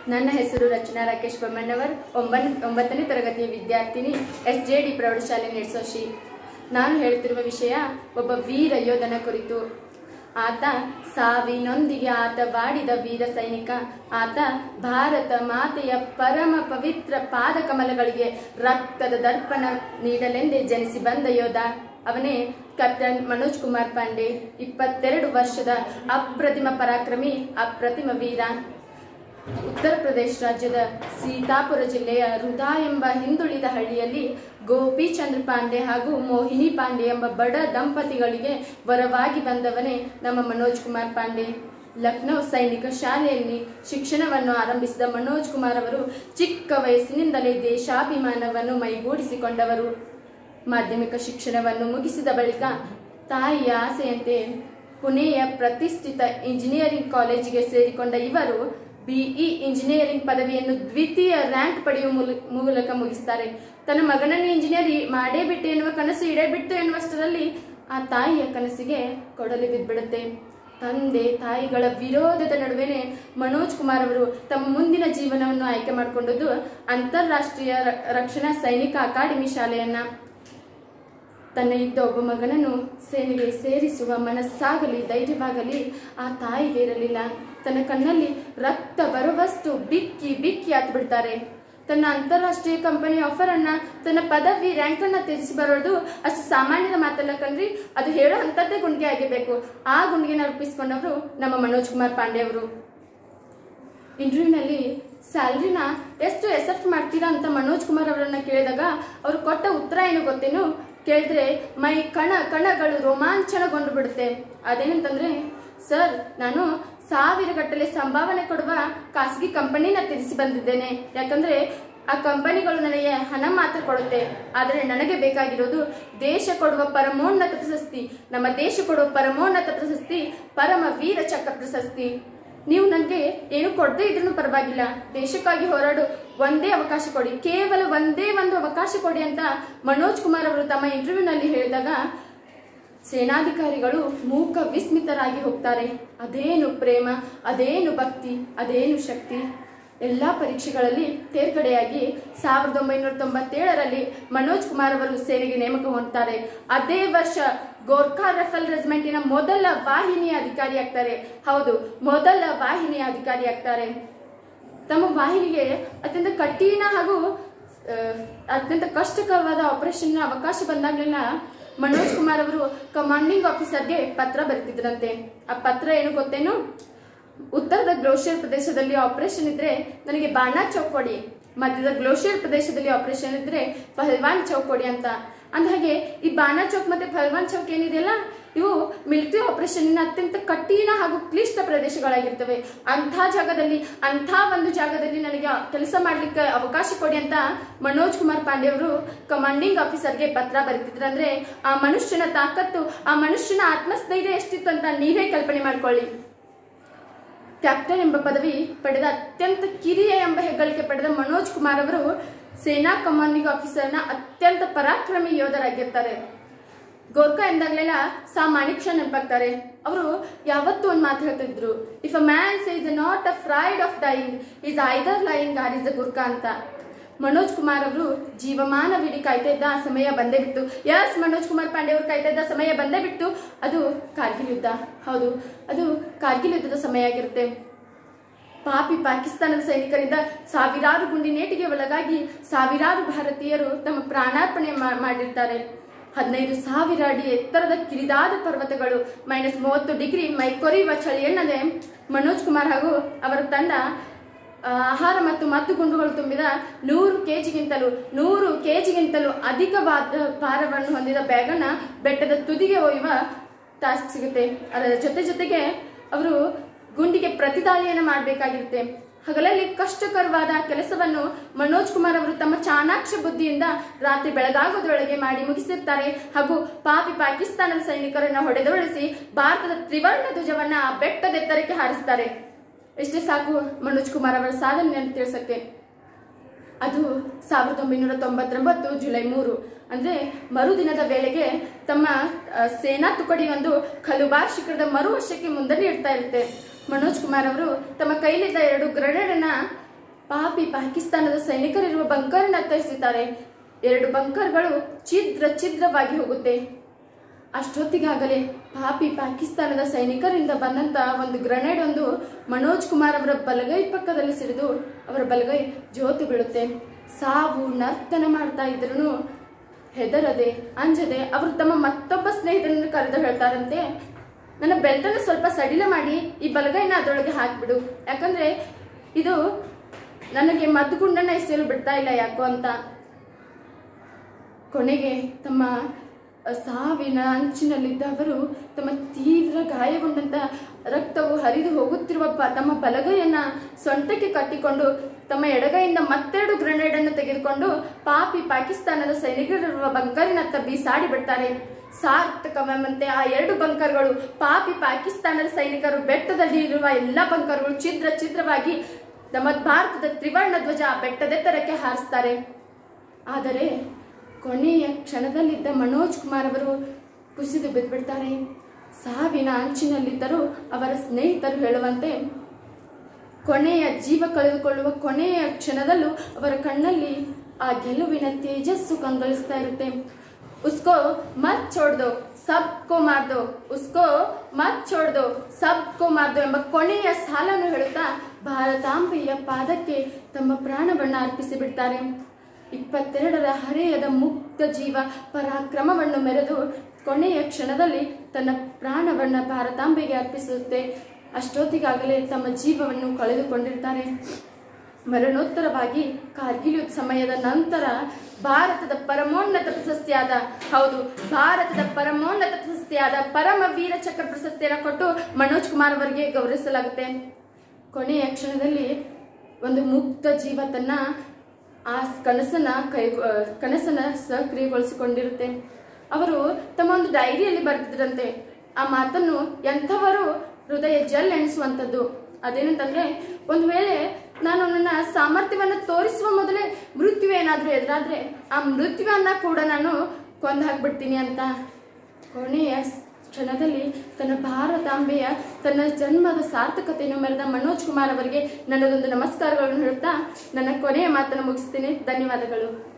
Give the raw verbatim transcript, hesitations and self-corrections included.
ನನ್ನ ಹೆಸರು ರಚನಾ ರಾಕೇಶ್ ಬೊಮ್ಮಣ್ಣವರ್. ಒಂಬತ್ತನೇ ತರಗತಿಯ ವಿದ್ಯಾರ್ಥಿನಿ, ಎಸ್ ಜೆ ಡಿ ಪ್ರೌಢಶಾಲೆ ನಿರ್ಸೋಶಿ. ನಾನು ಹೇಳುತ್ತಿರುವ ವಿಷಯ ಒಬ್ಬ ವೀರ ಯೋಧನ ಕುರಿತು. ಆತ ಸಾವಿನೊಂದಿಗೆ ಆಟವಾಡಿದ ವೀರ ಸೈನಿಕ. ಆತ ಭಾರತ ಮಾತೆಯ ಪರಮ ಪವಿತ್ರ ಪಾದಕಮಲಗಳಿಗೆ ರಕ್ತದ ದರ್ಪಣ ನೀಡಲೆಂದೇ ಜನಿಸಿ ಬಂದ ಯೋಧ. ಅವನೇ ಕ್ಯಾಪ್ಟನ್ ಮನೋಜ್ ಕುಮಾರ್ ಪಾಂಡೆ. ಇಪ್ಪತ್ತೆರಡು ವರ್ಷದ ಅಪ್ರತಿಮ ಪರಾಕ್ರಮಿ, ಅಪ್ರತಿಮ ವೀರ. ಉತ್ತರ ಪ್ರದೇಶ ರಾಜ್ಯದ ಸೀತಾಪುರ ಜಿಲ್ಲೆಯ ರುದಾ ಎಂಬ ಹಿಂದುಳಿದ ಹಳ್ಳಿಯಲ್ಲಿ ಗೋಪಿ ಚಂದ್ರ ಪಾಂಡೆ ಹಾಗೂ ಮೋಹಿನಿ ಪಾಂಡೆ ಎಂಬ ಬಡ ದಂಪತಿಗಳಿಗೆ ವರವಾಗಿ ಬಂದವನೇ ನಮ್ಮ ಮನೋಜ್ ಕುಮಾರ್ ಪಾಂಡೆ. ಲಕ್ನೋ ಸೈನಿಕ ಶಾಲೆಯಲ್ಲಿ ಶಿಕ್ಷಣವನ್ನು ಆರಂಭಿಸಿದ ಮನೋಜ್ ಕುಮಾರ್ ಅವರು ಚಿಕ್ಕ ವಯಸ್ಸಿನಿಂದಲೇ ದೇಶಾಭಿಮಾನವನ್ನು ಮೈಗೂಡಿಸಿಕೊಂಡವರು. ಮಾಧ್ಯಮಿಕ ಶಿಕ್ಷಣವನ್ನು ಮುಗಿಸಿದ ಬಳಿಕ ತಾಯಿಯ ಆಸೆಯಂತೆ ಪುಣೆಯ ಪ್ರತಿಷ್ಠಿತ ಇಂಜಿನಿಯರಿಂಗ್ ಕಾಲೇಜಿಗೆ ಸೇರಿಕೊಂಡ ಇವರು ಬಿಇ ಇಂಜಿನಿಯರಿಂಗ್ ಪದವಿಯನ್ನು ದ್ವಿತೀಯ ರ್ಯಾಂಕ್ ಪಡೆಯುವ ಮೂಲಕ ಮುಗಿಸ್ತಾರೆ. ತನ್ನ ಮಗನನ್ನು ಇಂಜಿನಿಯರ್ ಮಾಡೇ ಬಿಟ್ಟು ಎನ್ನುವ ಕನಸು ಈಡೇರ್ಬಿಟ್ಟು ಎನ್ನುವಷ್ಟರಲ್ಲಿ ಆ ತಾಯಿಯ ಕನಸಿಗೆ ಕೊಡಲಿ ಬಿದ್ದುಬಿಡುತ್ತೆ. ತಂದೆ ತಾಯಿಗಳ ವಿರೋಧದ ನಡುವೆನೆ ಮನೋಜ್ ಕುಮಾರ್ ಅವರು ತಮ್ಮ ಮುಂದಿನ ಜೀವನವನ್ನು ಆಯ್ಕೆ ಮಾಡಿಕೊಂಡದ್ದು ಅಂತಾರಾಷ್ಟ್ರೀಯ ರಕ್ಷಣಾ ಸೈನಿಕ ಅಕಾಡೆಮಿ ಶಾಲೆಯನ್ನ. ತನ್ನ ಇದ್ದ ಒಬ್ಬ ಮಗನನ್ನು ಸೇನೆಗೆ ಸೇರಿಸುವ ಮನಸ್ಸಾಗಲಿ ಧೈರ್ಯವಾಗಲಿ ಆ ತಾಯಿಗೆ ಇರಲಿಲ್ಲ. ತನ್ನ ಕಣ್ಣಲ್ಲಿ ರಕ್ತ ಬರುವಷ್ಟು ಬಿಕ್ಕಿ ಬಿಕ್ಕಿ ಹತ್ಬಿಡ್ತಾರೆ. ತನ್ನ ಅಂತಾರಾಷ್ಟ್ರೀಯ ಕಂಪನಿ ಆಫರ್ ಅನ್ನ, ತನ್ನ ಪದವಿ ರ್ಯಾಂಕ್ ಅನ್ನ ತ್ಯಜಿಸಿ ಬರೋದು ಅಷ್ಟು ಸಾಮಾನ್ಯದ ಮಾತಲ್ಲ ಕಣ್ರಿ. ಅದು ಹೇಳೋ ಅಂಥದ್ದೇ ಗುಂಡಿಗೆ ಆಗಿರ್ಬೇಕು. ಆ ಗುಂಡಿಗೆನ ರೂಪಿಸ್ಕೊಂಡವರು ನಮ್ಮ ಮನೋಜ್ ಕುಮಾರ್ ಪಾಂಡೆ ಅವರು. ಇಂಟರ್ವ್ಯೂನಲ್ಲಿ ಸ್ಯಾಲ್ರಿನ ಎಷ್ಟು ಎಸೆಪ್ಟ್ ಮಾಡ್ತೀರಾ ಅಂತ ಮನೋಜ್ ಕುಮಾರ್ ಅವರನ್ನ ಕೇಳಿದಾಗ ಅವರು ಕೊಟ್ಟ ಉತ್ತರ ಏನು ಗೊತ್ತೇನು? ಕೇಳಿದ್ರೆ ಮೈ ಕಣ ಕಣಗಳು ರೋಮಾಂಚನಗೊಂಡು ಬಿಡುತ್ತೆ. ಅದೇನಂತಂದ್ರೆ, ಸರ್, ನಾನು ಸಾವಿರ ಗಟ್ಟಲೆ ಸಂಭಾವನೆ ಕೊಡುವ ಖಾಸಗಿ ಕಂಪನಿನ ತ್ಯಜಿಸಿ ಬಂದಿದ್ದೇನೆ. ಯಾಕಂದ್ರೆ ಆ ಕಂಪನಿಗಳು ನನಗೆ ಹಣ ಮಾತ್ರ ಕೊಡುತ್ತೆ. ಆದರೆ ನನಗೆ ಬೇಕಾಗಿರೋದು ದೇಶ ಕೊಡುವ ಪರಮೋನ್ನತ ಪ್ರಶಸ್ತಿ. ನಮ್ಮ ದೇಶ ಕೊಡುವ ಪರಮೋನ್ನತ ಪ್ರಶಸ್ತಿ ಪರಮ ವೀರ ಚಕ್ರ ಪ್ರಶಸ್ತಿ. ನೀವು ನನಗೆ ಏನು ಕೊಡದೇ ಇದ್ರೂ ಪರವಾಗಿಲ್ಲ, ದೇಶಕ್ಕಾಗಿ ಹೋರಾಡು ಒಂದೇ ಅವಕಾಶ ಕೊಡಿ, ಕೇವಲ ಒಂದೇ ಒಂದು ಅವಕಾಶ ಕೊಡಿ ಅಂತ ಮನೋಜ್ ಕುಮಾರ್ ಅವರು ತಮ್ಮ ಇಂಟರ್ವ್ಯೂನಲ್ಲಿ ಹೇಳಿದಾಗ ಸೇನಾಧಿಕಾರಿಗಳು ಮೂಕ ವಿಸ್ಮಿತರಾಗಿ ಹೋಗ್ತಾರೆ. ಅದೇನು ಪ್ರೇಮ, ಅದೇನು ಭಕ್ತಿ, ಅದೇನು ಶಕ್ತಿ. ಎಲ್ಲ ಪರೀಕ್ಷೆಗಳಲ್ಲಿ ತೇರ್ಗಡೆಯಾಗಿ ಸಾವಿರದ ಒಂಬೈನೂರ ತೊಂಬತ್ತೇಳರಲ್ಲಿ ಮನೋಜ್ ಕುಮಾರ್ ಅವರು ಸೇನೆಗೆ ನೇಮಕ ಹೊಂದ್ತಾರೆ. ಅದೇ ವರ್ಷ ಗೋರ್ಖಾ ರೈಫಲ್ ರೆಜಿಮೆಂಟಿನ ಮೊದಲ ವಾಹಿನಿಯ ಅಧಿಕಾರಿ ಆಗ್ತಾರೆ. ಹೌದು, ಮೊದಲ ವಾಹಿನಿಯ ಅಧಿಕಾರಿ ಆಗ್ತಾರೆ. ತಮ್ಮ ವಾಹಿನಿಗೆ ಅತ್ಯಂತ ಕಠಿಣ ಹಾಗೂ ಅತ್ಯಂತ ಕಷ್ಟಕರವಾದ ಆಪರೇಷನ್ ಅವಕಾಶ ಬಂದಾಗಲೆಲ್ಲ ಮನೋಜ್ ಕುಮಾರ್ ಅವರು ಕಮಾಂಡಿಂಗ್ ಆಫೀಸರ್ಗೆ ಪತ್ರ ಬರೆದಿದ್ರಂತೆ. ಆ ಪತ್ರ ಏನು ಗೊತ್ತೇನು? ಉತ್ತರದ ಗ್ಲೋಷಿಯರ್ ಪ್ರದೇಶದಲ್ಲಿ ಆಪರೇಷನ್ ಇದ್ರೆ ನನಗೆ ಬಾಣಾ ಚೌಕ್ ಕೊಡಿ, ಮಧ್ಯದ ಗ್ಲೋಷಿಯರ್ ಪ್ರದೇಶದಲ್ಲಿ ಆಪರೇಷನ್ ಇದ್ರೆ ಪಹಲ್ವಾನ್ ಚೌಕ್ ಕೊಡಿ ಅಂತ. ಅಂದಹಾಗೆ ಈ ಬಾಣಾ ಚೌಕ್ ಮತ್ತೆ ಪಹಲ್ವಾನ್ ಚೌಕ್ ಏನಿದೆಯಲ್ಲ, ಇವು ಮಿಲಿಟರಿ ಆಪರೇಷನ್ ಅತ್ಯಂತ ಕಠಿಣ ಹಾಗೂ ಕ್ಲಿಷ್ಟ ಪ್ರದೇಶಗಳಾಗಿರ್ತವೆ. ಅಂಥ ಜಾಗದಲ್ಲಿ ಅಂಥ ಒಂದು ಜಾಗದಲ್ಲಿ ನನಗೆ ಕೆಲಸ ಮಾಡ್ಲಿಕ್ಕೆ ಅವಕಾಶ ಕೊಡಿ ಅಂತ ಮನೋಜ್ ಕುಮಾರ್ ಪಾಂಡೆ ಅವರು ಕಮಾಂಡಿಂಗ್ ಆಫೀಸರ್ಗೆ ಪತ್ರ ಬರೀತಿದ್ರು. ಅಂದ್ರೆ ಆ ಮನುಷ್ಯನ ತಾಕತ್ತು, ಆ ಮನುಷ್ಯನ ಆತ್ಮಸ್ಥೈರ್ಯ ಎಷ್ಟಿತ್ತು ಅಂತ ನೀವೇ ಕಲ್ಪನೆ ಮಾಡ್ಕೊಳ್ಳಿ. ಕ್ಯಾಪ್ಟನ್ ಎಂಬ ಪದವಿ ಪಡೆದ ಅತ್ಯಂತ ಕಿರಿಯ ಎಂಬ ಹೆಗ್ಗಳಿಕೆ ಪಡೆದ ಮನೋಜ್ ಕುಮಾರ್ ಅವರು ಸೇನಾ ಕಮಾಂಡಿಂಗ್ ಆಫೀಸರ್ನ ಅತ್ಯಂತ ಪರಾಕ್ರಮಿ ಯೋಧರಾಗಿರ್ತಾರೆ. ಗೋರ್ಖಾ ಎಂದಾಗಲೆಲ್ಲ ಸಾ ಮಾಣಿಕ್ ಶಾ ನೆನಪಾಗ್ತಾರೆ. ಅವರು ಯಾವತ್ತೂ ಒಂದು ಮಾತು ಹೇಳ್ತಿದ್ರು, if a man says not afraid of dying is either lying or is a Gorkha ಅಂತ. ಮನೋಜ್ ಕುಮಾರ್ ಅವರು ಜೀವಮಾನವಿಡೀ ಕಾಯ್ತಾ ಇದ್ದ ಸಮಯ ಬಂದೇ ಬಿಟ್ಟು. ಯಸ್, ಮನೋಜ್ ಕುಮಾರ್ ಪಾಂಡೆ ಅವರು ಕಾಯ್ತಾ ಇದ್ದ ಸಮಯ ಬಂದೇ ಬಿಟ್ಟು. ಅದು ಕಾರ್ಗಿಲ್ ಯುದ್ಧ. ಹೌದು, ಅದು ಕಾರ್ಗಿಲ್ ಯುದ್ಧದ ಸಮಯ ಆಗಿರುತ್ತೆ. ಪಾಪಿ ಪಾಕಿಸ್ತಾನದ ಸೈನಿಕರಿಂದ ಸಾವಿರಾರು ಗುಂಡಿನೇಟಿಗೆ ಒಳಗಾಗಿ ಸಾವಿರಾರು ಭಾರತೀಯರು ತಮ್ಮ ಪ್ರಾಣಾರ್ಪಣೆ ಮಾಡಿರ್ತಾರೆ. ಹದಿನೈದು ಸಾವಿರ ಅಡಿ ಎತ್ತರದ ಕಿರಿದಾದ ಪರ್ವತಗಳು, ಮೈನಸ್ ಮೂವತ್ತು ಡಿಗ್ರಿ ಮೈ ಕೊರೆಯುವ ಚಳಿಯನ್ನದೇ ಮನೋಜ್ ಕುಮಾರ್ ಹಾಗೂ ಅವರ ತಂಡ ಆಹಾರ ಮತ್ತು ಮದ್ದು ಗುಂಡುಗಳು ತುಂಬಿದ ನೂರು ಕೆಜಿಗಿಂತಲೂ ನೂರು ಕೆಜಿಗಿಂತಲೂ ಅಧಿಕವಾದ ಭಾರವನ್ನು ಹೊಂದಿದ ಬ್ಯಾಗನ್ನ ಬೆಟ್ಟದ ತುದಿಗೆ ಒಯ್ಯುವ ಟಾಸ್ಕ್ ಸಿಗುತ್ತೆ. ಅದರ ಜೊತೆ ಜೊತೆಗೆ ಅವರು ಗುಂಡಿಗೆ ಪ್ರತಿದಾಳಿಯನ್ನು ಮಾಡಬೇಕಾಗಿರುತ್ತೆ. ಹಗಲಲ್ಲಿ ಕಷ್ಟಕರವಾದ ಕೆಲಸವನ್ನು ಮನೋಜ್ ಕುಮಾರ್ ಅವರು ತಮ್ಮ ಚಾಣಾಕ್ಷ ಬುದ್ಧಿಯಿಂದ ರಾತ್ರಿ ಬೆಳಗಾಗೋದ್ರೊಳಗೆ ಮಾಡಿ ಮುಗಿಸಿರ್ತಾರೆ. ಹಾಗೂ ಪಾಪಿ ಪಾಕಿಸ್ತಾನದ ಸೈನಿಕರನ್ನ ಹೊಡೆದೊಳಿಸಿ ಭಾರತದ ತ್ರಿವರ್ಣ ಧ್ವಜವನ್ನ ಆ ಬೆಟ್ಟದೆತ್ತರಕ್ಕೆ ಹಾರಿಸ್ತಾರೆ. ಇಷ್ಟೇ ಸಾಕು ಮನೋಜ್ ಕುಮಾರ್ ಅವರ ಸಾಧನೆಯನ್ನು ತಿಳಿಸಕ್ಕೆ. ಅದು ಸಾವಿರದ ಒಂಬೈನೂರ ತೊಂಬತ್ತೊಂಬತ್ತು ಜುಲೈ ಮೂರು ಅಂದ್ರೆ ಮರುದಿನದ ವೇಳೆಗೆ ತಮ್ಮ ಸೇನಾ ತುಕಡಿ ಒಂದು ಖಲುಬಾರ್ ಶಿಖರದ ಮರು ವರ್ಷಕ್ಕೆ ಮುಂದೆ ಇಡ್ತಾ ಇರುತ್ತೆ. ಮನೋಜ್ ಕುಮಾರ್ ಅವರು ತಮ್ಮ ಕೈಲಿದ್ದ ಎರಡು ಗ್ರೆನೇಡ್ ಅನ್ನ ಪಾಪಿ ಪಾಕಿಸ್ತಾನದ ಸೈನಿಕರಿರುವ ಬಂಕರ್ನತ್ತ ಎಸೆಯುತ್ತಾರೆ. ಎರಡು ಬಂಕರ್ಗಳು ಛಿದ್ರ ಛಿದ್ರವಾಗಿ ಹೋಗುತ್ತೆ. ಅಷ್ಟೊತ್ತಿಗಾಗಲೇ ಪಾಪಿ ಪಾಕಿಸ್ತಾನದ ಸೈನಿಕರಿಂದ ಬಂದಂತ ಒಂದು ಗ್ರೆನೇಡ್ ಒಂದು ಮನೋಜ್ ಕುಮಾರ್ ಅವರ ಬಲಗೈ ಪಕ್ಕದಲ್ಲಿ ಸಿಡಿದು ಅವರ ಬಲಗೈ ಜೋತು ಬೀಳುತ್ತೆ. ಸಾವು ನರ್ತನ ಮಾಡ್ತಾ ಇದ್ರೂ ಹೆದರದೆ ಅಂಜದೆ ಅವರು ತಮ್ಮ ಮತ್ತೊಬ್ಬ ಸ್ನೇಹಿತರನ್ನು ಕರೆದು ಹೇಳ್ತಾರಂತೆ, ನನ್ನ ಬೆಲ್ಟನ್ನು ಸ್ವಲ್ಪ ಸಡಿಲ ಮಾಡಿ ಈ ಬಲಗೈನ ಅದರೊಳಗೆ ಹಾಕ್ಬಿಡು, ಯಾಕಂದ್ರೆ ಇದು ನನಗೆ ಮದ್ದುಗುಂಡನ್ನ ಎಸೆಯಲು ಬಿಡ್ತಾ ಇಲ್ಲ ಯಾಕೋ ಅಂತ. ಕೊನೆಗೆ ತಮ್ಮ ಸಾವಿನ ಅಂಚಿನಲ್ಲಿದ್ದ ಅವರು ತಮ್ಮ ತೀವ್ರ ಗಾಯಗೊಂಡಂತ ರಕ್ತವು ಹರಿದು ಹೋಗುತ್ತಿರುವ ತಮ್ಮ ಬಲಗೈಯನ್ನ ಸೊಂಟಕ್ಕೆ ಕಟ್ಟಿಕೊಂಡು ತಮ್ಮ ಎಡಗೈಯಿಂದ ಮತ್ತೆರಡು ಗ್ರೆನೇಡ್ ಅನ್ನು ತೆಗೆದುಕೊಂಡು ಪಾಪಿ ಪಾಕಿಸ್ತಾನದ ಸೈನಿಕರಿರುವ ಬಂಕರಿನತ್ತ ಬೀಸಾಡಿ ಬಿಡ್ತಾರೆ. ಸಾರ್ಥಕವೆಂಬಂತೆ ಆ ಎರಡು ಬಂಕರ್ಗಳು ಪಾಪಿ ಪಾಕಿಸ್ತಾನದ ಸೈನಿಕರು ಬೆಟ್ಟದಲ್ಲಿ ಇರುವ ಎಲ್ಲಾ ಬಂಕರ್ಗಳು ಛಿದ್ರ ಛಿದ್ರವಾಗಿ ನಮ್ಮ ಭಾರತದ ತ್ರಿವರ್ಣ ಧ್ವಜ ಬೆಟ್ಟದೆತ್ತರಕ್ಕೆ ಹಾರಿಸ್ತಾರೆ. ಆದರೆ ಕೊನೆಯ ಕ್ಷಣದಲ್ಲಿದ್ದ ಮನೋಜ್ ಕುಮಾರ್ ಅವರು ಕುಸಿದು ಬಿದ್ದುಬಿಡ್ತಾರೆ. ಸಾವಿನ ಅಂಚಿನಲ್ಲಿದ್ದರೂ ಅವರ ಸ್ನೇಹಿತರು ಹೇಳುವಂತೆ ಕೊನೆಯ ಜೀವ ಕಳೆದುಕೊಳ್ಳುವ ಕೊನೆಯ ಕ್ಷಣದಲ್ಲೂ ಅವರ ಕಣ್ಣಲ್ಲಿ ಆ ಗೆಲುವಿನ ತೇಜಸ್ಸು ಕಂಗೊಳಿಸ್ತಾ ಇರುತ್ತೆ. ಉಸ್ಕೋ ಮತ್ ಛೋಡ್ ದೋ ಸಬ್ಕೋ ಮಾರ್ ದೋ, ಉಸ್ಕೋ ಮತ್ ಛೋಡ್ ದೋ ಸಬ್ಕೋ ಮಾರ್ ದೋ ಎಂಬ ಕೊನೆಯ ಸಾಲನ್ನು ಹೇಳುತ್ತಾ ಭಾರತಾಂಬೆಯ ಪಾದಕ್ಕೆ ತಮ್ಮ ಪ್ರಾಣವನ್ನ ಅರ್ಪಿಸಿ ಬಿಡ್ತಾರೆ. ಇಪ್ಪತ್ತೆರಡರ ಹರೆಯದ ಮುಕ್ತ ಜೀವ ಪರಾಕ್ರಮವನ್ನು ಮೆರೆದು ಕೊನೆಯ ಕ್ಷಣದಲ್ಲಿ ತನ್ನ ಪ್ರಾಣವನ್ನ ಭಾರತಾಂಬೆಗೆ ಅರ್ಪಿಸುತ್ತೆ. ಅಷ್ಟೊತ್ತಿಗಾಗಲೇ ತಮ್ಮ ಜೀವವನ್ನು ಕಳೆದುಕೊಂಡಿರ್ತಾರೆ. ಮರಣೋತ್ತರವಾಗಿ ಕಾರ್ಗಿಲ್ ಯುದ್ಧ ಸಮಯದ ನಂತರ ಭಾರತದ ಪರಮೋನ್ನತ ಪ್ರಶಸ್ತಿಯಾದ ಹೌದು ಭಾರತದ ಪರಮೋನ್ನತ ಪ್ರಶಸ್ತಿಯಾದ ಪರಮ ವೀರ ಚಕ್ರ ಪ್ರಶಸ್ತಿಯನ್ನು ಕೊಟ್ಟು ಮನೋಜ್ ಕುಮಾರ್ ಅವರಿಗೆ ಗೌರವಿಸಲಾಗುತ್ತೆ. ಕೊನೆಯ ಕ್ಷಣದಲ್ಲಿ ಒಂದು ಮುಕ್ತ ಜೀವ ತನ್ನ ಆ ಕನಸನ್ನ ಕೈ ಕನಸನ್ನ ಸಕ್ರಿಯಗೊಳಿಸಿಕೊಂಡಿರುತ್ತೆ. ಅವರು ತಮ್ಮ ಒಂದು ಡೈರಿಯಲ್ಲಿ ಬರೆದಿದ್ರಂತೆ ಆ ಮಾತನ್ನು ಎಂಥವರು ಹೃದಯ ಜಲ್ ಎಣಿಸುವಂಥದ್ದು. ಅದೇನಂತಂದ್ರೆ, ಒಂದು ವೇಳೆ ನಾನು ನನ್ನ ಸಾಮರ್ಥ್ಯವನ್ನು ತೋರಿಸುವ ಮೊದಲೇ ಮೃತ್ಯು ಏನಾದರೂ ಎದುರಾದ್ರೆ ಆ ಮೃತ್ಯುವನ್ನ ಕೂಡ ನಾನು ಕೊಂದು ಹಾಕ್ಬಿಡ್ತೀನಿ ಅಂತ. ಕೊನೆಯ ಕ್ಷಣದಲ್ಲಿ ತನ್ನ ಭಾರತಾಂಬೆಯ ತನ್ನ ಜನ್ಮದ ಸಾರ್ಥಕತೆಯನ್ನು ಮೆರೆದ ಮನೋಜ್ ಕುಮಾರ್ ಅವರಿಗೆ ನನ್ನದೊಂದು ನಮಸ್ಕಾರಗಳನ್ನು ಹೇಳುತ್ತಾ ನನ್ನ ಕೊನೆಯ ಮಾತನ್ನು ಮುಗಿಸ್ತೀನಿ. ಧನ್ಯವಾದಗಳು.